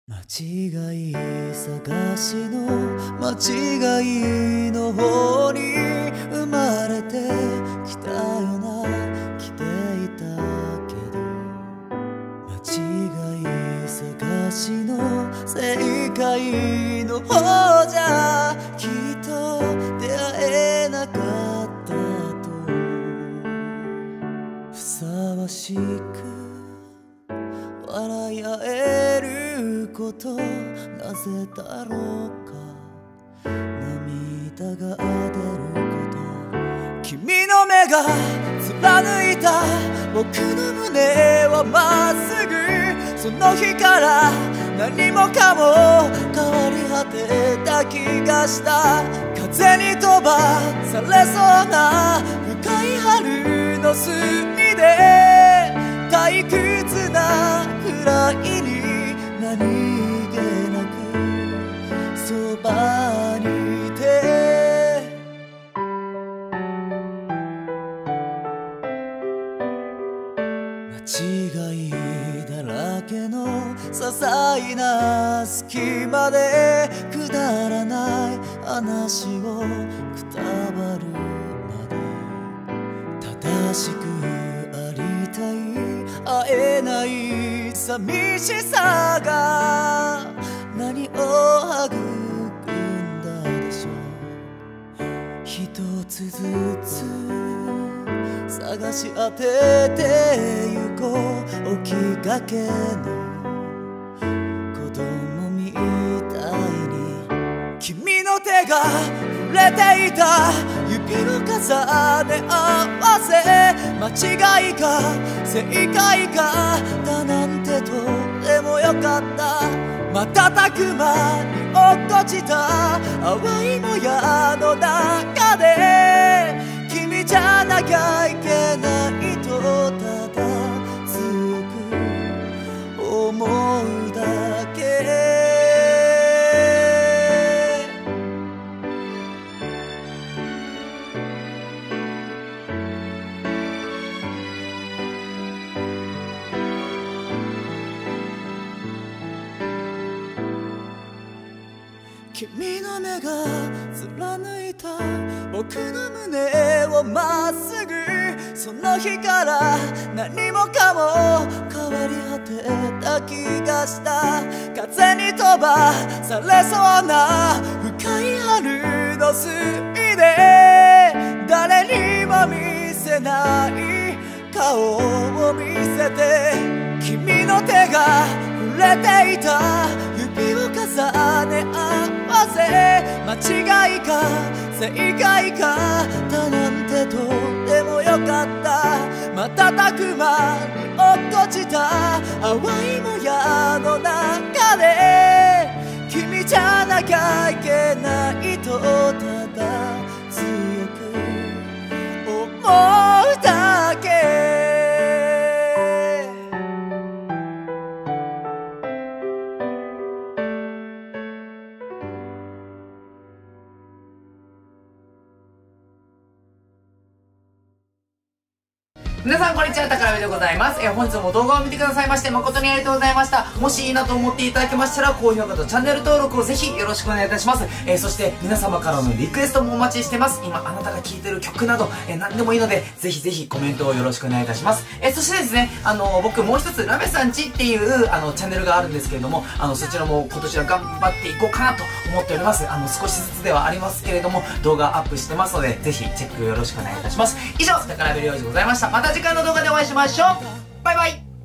間違い探しの間違いの方に生まれてきたよな、来ていたけど間違い探しの正解の方じゃきっと出会えなかったとふさわしく笑い合えることなぜだろうか、涙が出ること君の目が貫いた僕の胸はまっすぐ、その日から何もかも変わり果てた気がした。風に飛ばされそうな深い春の隅で退屈なくらいに何気なくそばにいて、間違いだらけの些細な隙間でくだらない話をくたばるまで正しくありたい会えない寂しさが何を育んだでしょう。一つずつ探し当ててゆこう、起きがけの子供みたいに君の手が触れていた指の重ね合わせ、間違いか正解かだなんてどうでもよかった。瞬く間に落っこちた淡いもやの中で君じゃなきゃいけないとただ強く思うだけ。君の目が貫いた僕の胸をまっすぐ、その日から何もかも変わり果てた気がした。風に飛ばされそうな深い春の隅で誰にも見せない顔を見せて、君の手が触れていた指を重ね合わせ、間違いか正解かだなんてどうでもよかった。瞬く間に落っこちた淡いもやの中で君じゃなきゃいけないとただ強く思うだけ。 皆さんこんにちは、たからべでございます。本日も動画を見てくださいまして誠にありがとうございました。もしいいなと思っていただけましたら高評価とチャンネル登録をぜひよろしくお願いいたします。そして皆様からのリクエストもお待ちしてます。今あなたが聴いてる曲など、何でもいいのでぜひぜひコメントをよろしくお願いいたします。そしてですね、僕もう一つラメさんちっていうチャンネルがあるんですけれども、そちらも今年は頑張っていこうかなと思っております。少しずつではありますけれども動画アップしてますのでぜひチェックよろしくお願いいたします。以上、たからべりょうじでございました。また次回の動画でお会いしましょう。バイバイ。